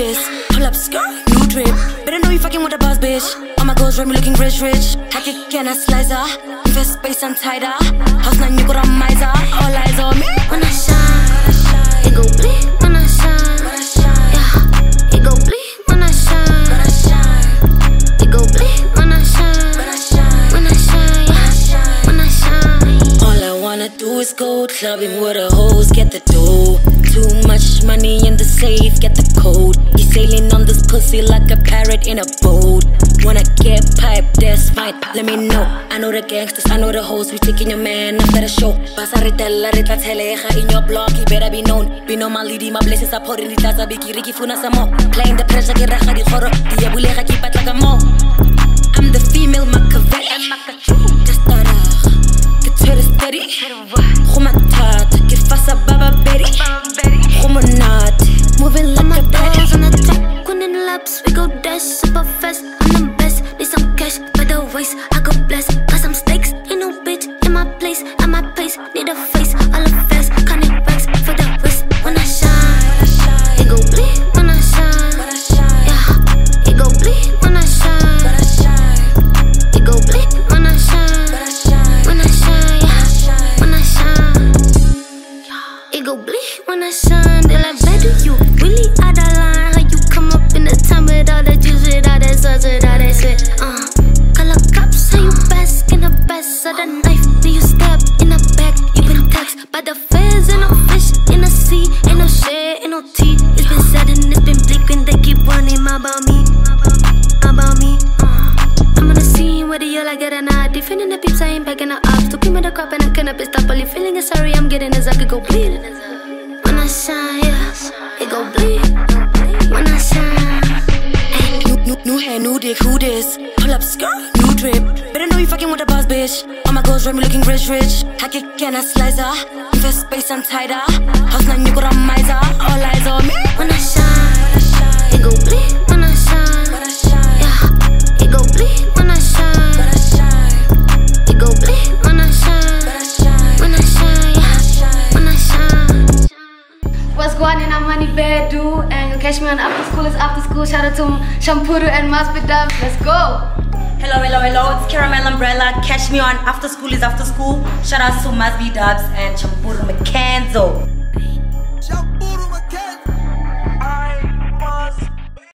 this? Pull up skirt, new drip. Better know you fucking with a boss, bitch. All my girls run me looking rich. Hack it, can I slicer? Invest space and tighter. House na you got a miser. All eyes on me. When I shine, it go bleed when I shine. Yeah, it go bleed when I shine. It go bleed when I shine. When I shine, yeah, when I shine. All I wanna do is go clubbing with the hoes, get the dough. Too much money in the safe, get the code. You sailing on this pussy like a parrot in a boat. Wanna get piped, that's fine, let me know. I know the gangsters, I know the hoes. We taking your man after the show. Basaritella, ritla teleja in your block, you better be known. Be no my lady, my blessings are pouring. Ditaza biki riki funa samo. Playing the pressure, get raja di khoro. Dia buleja keep it like a mo. I'm the female Machiavelli. Just start get to the steady. Khumatat, get fasa baba Betty. Khumanat, moving like a baddie. On the top, queen laps, we go dash super fast. I'm the best, need some cash by the waist. I go bless, got some stakes. Ain't no bitch in my place, at my pace. Need a face, all the fast, can't wax for the wrist. When I shine, it go bleed when I shine. Yeah, it go bleed when I shine. It go bleed when I shine. When I shine, yeah, when I shine. It go bleed when I shine. They like, better you really out of line. How you come up in the time with all that juice, with all that sauce, with all that sweat. Color cops, how you bask in the best of the knife. Then you stab in the back, you been taxed by the feds. Ain't no fish in the sea, ain't no shade, ain't no tea. It's been sad and it's been bleak when they keep warning about me, about me. I'm on the scene, whether you like it or not. Defending the peeps, I ain't backing the ops. Took me the crop and I couldn't be stopped. Only feeling is sorry, I'm getting as I could go bleed. When I shine, yeah, it go bleed. When I shine, New hair, new dick, who this? Pull up skirt, new drip. Better know you fucking with a boss, bitch. All my girls run me looking rich. Hack it, can I slicer? Invest space and tighter. House na you got a miser. All eyes on me. when I shine, it go bleed when I shine. Yeah, it go bleed when I shine. It go bleed when I shine. When I shine, yeah, when I shine. What's going on? I'm Honey Bedu, and you'll catch me on After School is After School. Shout out to Shampuru and Maspidab. Let's go! Hello, it's Caramel Umbrella. Catch me on After School is After School. Shout out to Masby Dubs and Champuru Mckenzo.